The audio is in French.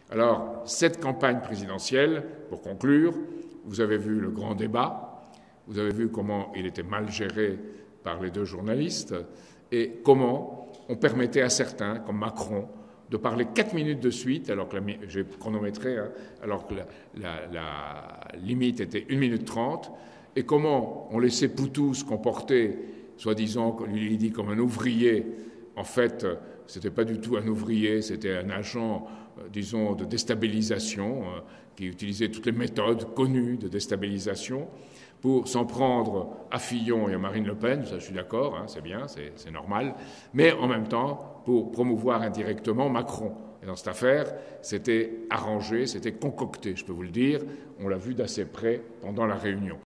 Alors, cette campagne présidentielle, pour conclure, vous avez vu le grand débat, vous avez vu comment il était mal géré par les deux journalistes et comment on permettait à certains, comme Macron, de parler 4 minutes de suite, alors que j'ai chronométré, alors que la limite était 1 minute 30, et comment on laissait Poutou se comporter, soi-disant, lui dit comme un ouvrier. En fait, c'était pas du tout un ouvrier, c'était un agent, disons, de déstabilisation, qui utilisait toutes les méthodes connues de déstabilisation pour s'en prendre à Fillon et à Marine Le Pen, ça je suis d'accord, c'est bien, c'est normal, mais en même temps pour promouvoir indirectement Macron. Et dans cette affaire, c'était arrangé, c'était concocté, je peux vous le dire, on l'a vu d'assez près pendant la réunion.